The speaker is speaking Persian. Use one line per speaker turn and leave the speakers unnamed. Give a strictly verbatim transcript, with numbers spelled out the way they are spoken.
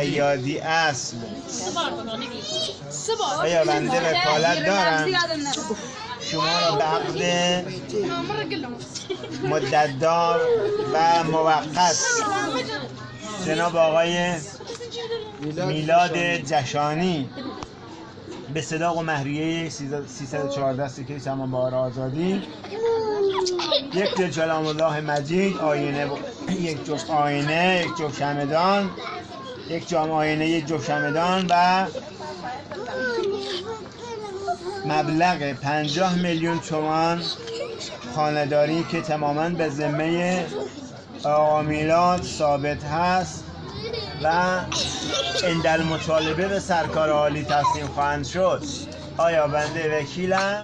شیادی اصل. آیا بنده وکالت دارم شما را به عقد مدتدار و موقت جناب آقای میلاد جشانی به صداق و مهریه سیصد و چهارده سکه سمان بهار آزادی، یک دل کلام الله مجید، آینه یک جفت آینه، یک جفت شمعدان، یک جام آینه، یک جفت شمعدان و مبلغ پنجاه میلیون تومان خانه‌داری که تماما به ذمه آقا میلاد ثابت هست و عند المطالبه به سرکار عالی تسلیم خواهند شد. آیا بنده وکیلم؟